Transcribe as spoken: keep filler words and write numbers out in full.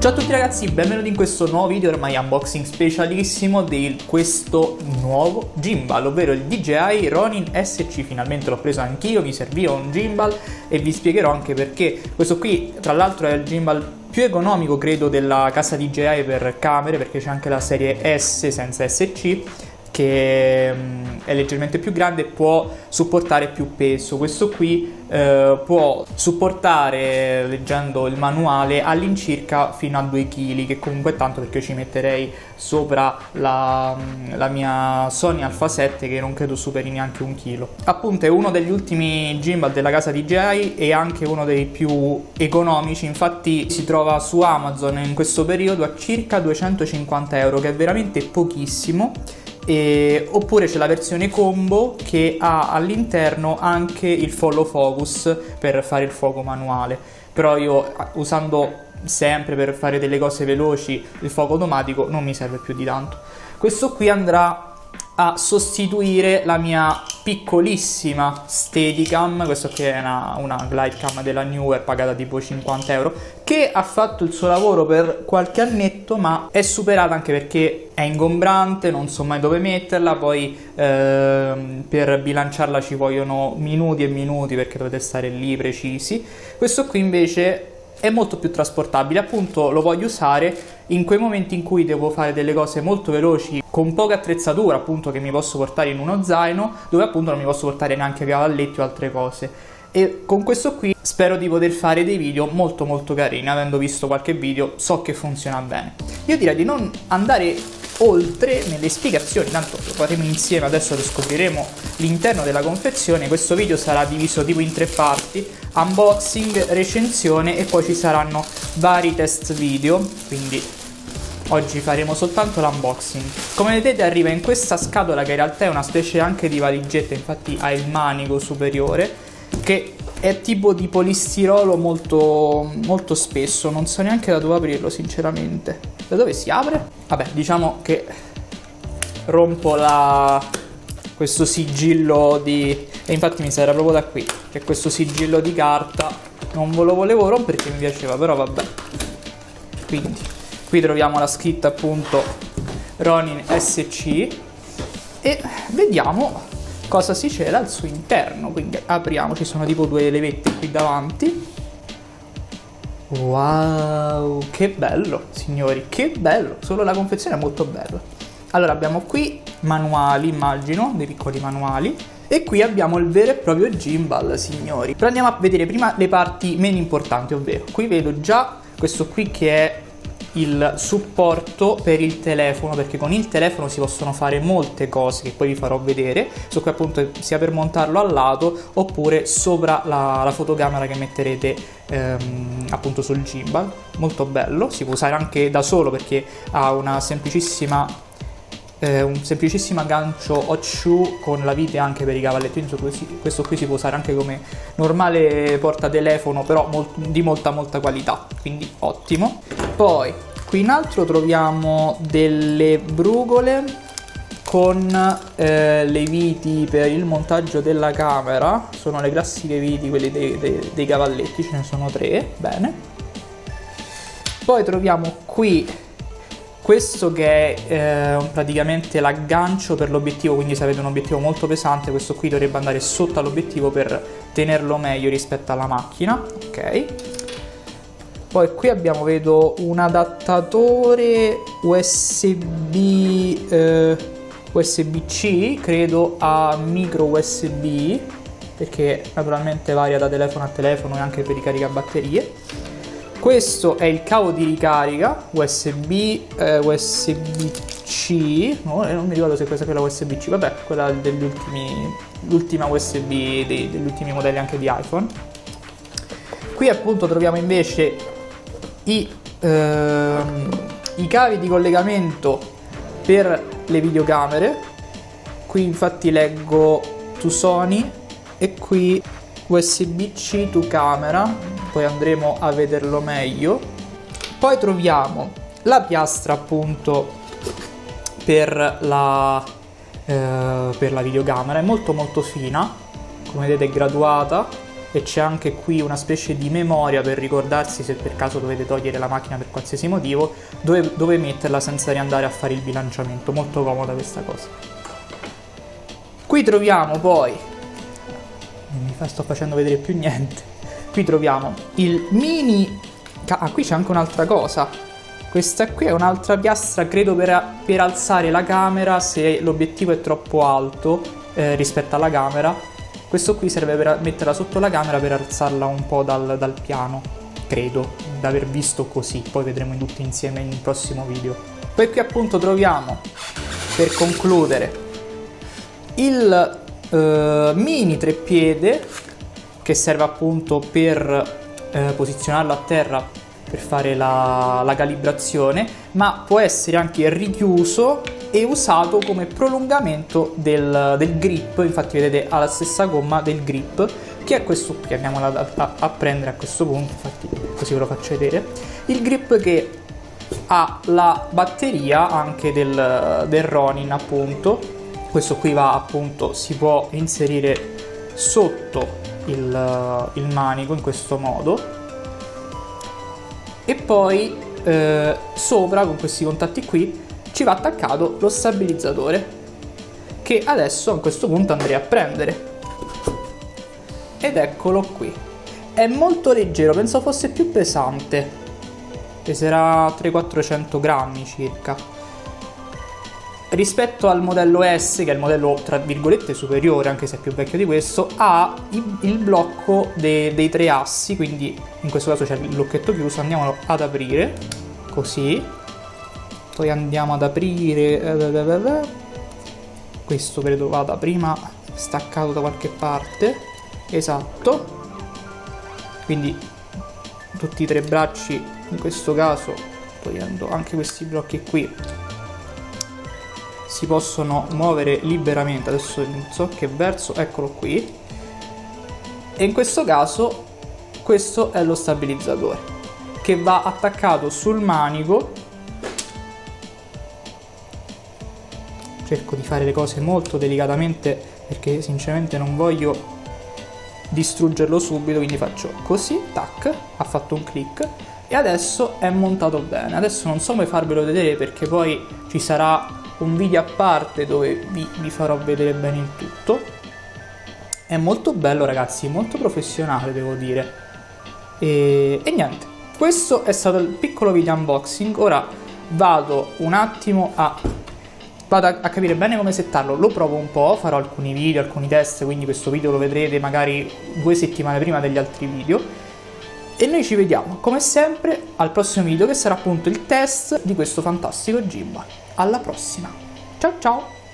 Ciao a tutti ragazzi, benvenuti in questo nuovo video, ormai unboxing specialissimo di questo nuovo gimbal, ovvero il D J I Ronin S C. Finalmente l'ho preso anch'io, mi serviva un gimbal e vi spiegherò anche perché. Questo qui tra l'altro è il gimbal più economico credo della casa D J I per camere, perché c'è anche la serie S senza S C che è leggermente più grande e può supportare più peso. Questo qui eh, può supportare, leggendo il manuale, all'incirca fino a due chili, che comunque è tanto, perché io ci metterei sopra la, la mia Sony Alpha sette che non credo superi neanche un chilo. Appunto è uno degli ultimi gimbal della casa D J I e anche uno dei più economici, infatti si trova su Amazon in questo periodo a circa duecentocinquanta euro, che è veramente pochissimo. E, oppure c'è la versione combo che ha all'interno anche il follow focus per fare il fuoco manuale, però io, usando sempre per fare delle cose veloci il fuoco automatico, non mi serve più di tanto. Questo qui andrà a sostituire la mia piccolissima Steadicam. Questo qui è una, una glidecam della Neewer pagata tipo cinquanta euro, che ha fatto il suo lavoro per qualche annetto, ma è superata anche perché è ingombrante, non so mai dove metterla, poi ehm, per bilanciarla ci vogliono minuti e minuti perché dovete stare lì precisi. Questo qui invece è molto più trasportabile, appunto lo voglio usare in quei momenti in cui devo fare delle cose molto veloci con poca attrezzatura, appunto, che mi posso portare in uno zaino, dove appunto non mi posso portare neanche cavalletti o altre cose. E con questo qui spero di poter fare dei video molto molto carini. Avendo visto qualche video so che funziona bene. Io direi di non andare oltre nelle spiegazioni, tanto lo faremo insieme, adesso lo scopriremo l'interno della confezione. Questo video sarà diviso tipo in tre parti: unboxing, recensione e poi ci saranno vari test video, quindi oggi faremo soltanto l'unboxing. Come vedete arriva in questa scatola che in realtà è una specie anche di valigetta, infatti ha il manico superiore che è tipo di polistirolo molto, molto spesso, non so neanche da dove aprirlo sinceramente. Da dove si apre? Vabbè, diciamo che rompo la... questo sigillo di... e infatti mi serve proprio da qui, che questo sigillo di carta non ve lo volevo rompere perché mi piaceva, però vabbè. Quindi qui troviamo la scritta appunto Ronin S C e vediamo cosa si cela al suo interno. Quindi apriamo, ci sono tipo due levette qui davanti. Wow, che bello signori, che bello, solo la confezione è molto bella. Allora abbiamo qui manuali, immagino, dei piccoli manuali, e qui abbiamo il vero e proprio gimbal, signori. Però andiamo a vedere prima le parti meno importanti, ovvero qui vedo già questo qui che è il supporto per il telefono, perché con il telefono si possono fare molte cose che poi vi farò vedere. Questo qui appunto sia per montarlo al lato oppure sopra la, la fotocamera che metterete ehm, appunto sul gimbal. Molto bello, si può usare anche da solo perché ha una semplicissima eh, un semplicissimo aggancio hot shoe con la vite anche per i cavalletti. Questo qui si può usare anche come normale portatelefono, però molt, di molta molta qualità, quindi ottimo. Poi qui in alto troviamo delle brugole con eh, le viti per il montaggio della camera. Sono le classiche viti, quelle dei, dei, dei cavalletti, ce ne sono tre, bene. Poi troviamo qui questo che è eh, praticamente l'aggancio per l'obiettivo, quindi se avete un obiettivo molto pesante questo qui dovrebbe andare sotto all'obiettivo per tenerlo meglio rispetto alla macchina, ok. Poi qui abbiamo, vedo, un adattatore U S B eh, U S B C, credo a micro U S B, perché naturalmente varia da telefono a telefono e anche per i caricabatterie. Questo è il cavo di ricarica U S B, eh, U S B C, no, non mi ricordo se questa è la U S B C, vabbè, quella degli ultimi, l'ultima U S B dei, degli ultimi modelli anche di iPhone. Qui appunto troviamo invece I, ehm, i cavi di collegamento per le videocamere. Qui infatti leggo to Sony e qui U S B C to camera, poi andremo a vederlo meglio. Poi troviamo la piastra appunto per la, eh, per la videocamera, è molto molto fina, come vedete è graduata, e c'è anche qui una specie di memoria per ricordarsi se per caso dovete togliere la macchina per qualsiasi motivo, dove, dove metterla senza riandare a fare il bilanciamento. Molto comoda questa cosa. Qui troviamo poi, non mi fa, sto facendo vedere più niente, qui troviamo il mini, ah qui c'è anche un'altra cosa, questa qui è un'altra piastra credo per, per alzare la camera se l'obiettivo è troppo alto eh, rispetto alla camera. Questo qui serve per metterla sotto la camera per alzarla un po' dal, dal piano, credo, da aver visto così, poi vedremo tutti insieme in un prossimo video. Poi qui appunto troviamo, per concludere, il eh, mini treppiede che serve appunto per eh, posizionarlo a terra per fare la, la calibrazione, ma può essere anche richiuso e usato come prolungamento del, del grip. Infatti vedete ha la stessa gomma del grip, che è questo qui, andiamo a, a, a prendere a questo punto, infatti così ve lo faccio vedere. Il grip che ha la batteria anche del, del Ronin appunto. Questo qui va appunto, si può inserire sotto il, il manico in questo modo, e poi eh, sopra con questi contatti qui ci va attaccato lo stabilizzatore, che adesso a questo punto andrei a prendere, ed eccolo qui. È molto leggero, pensavo fosse più pesante, peserà trecento quattrocento grammi circa. Rispetto al modello S, che è il modello tra virgolette superiore, anche se è più vecchio di questo, ha il, il blocco de, dei tre assi, quindi in questo caso c'è il blocchetto chiuso. Andiamolo ad aprire, così. Poi andiamo ad aprire, questo credo vada prima staccato da qualche parte, esatto, quindi tutti i tre bracci in questo caso, togliendo anche questi blocchi qui, si possono muovere liberamente. Adesso non so che verso, eccolo qui, e in questo caso questo è lo stabilizzatore che va attaccato sul manico. Cerco di fare le cose molto delicatamente perché sinceramente non voglio distruggerlo subito, quindi faccio così, tac, ha fatto un click e adesso è montato bene. Adesso non so come farvelo vedere perché poi ci sarà un video a parte dove vi, vi farò vedere bene il tutto. È molto bello ragazzi, molto professionale devo dire, e, e niente, questo è stato il piccolo video unboxing. Ora vado un attimo a vado a, a capire bene come settarlo, lo provo un po', farò alcuni video, alcuni test, quindi questo video lo vedrete magari due settimane prima degli altri video, e noi ci vediamo come sempre al prossimo video, che sarà appunto il test di questo fantastico gimbal. Alla prossima, ciao ciao!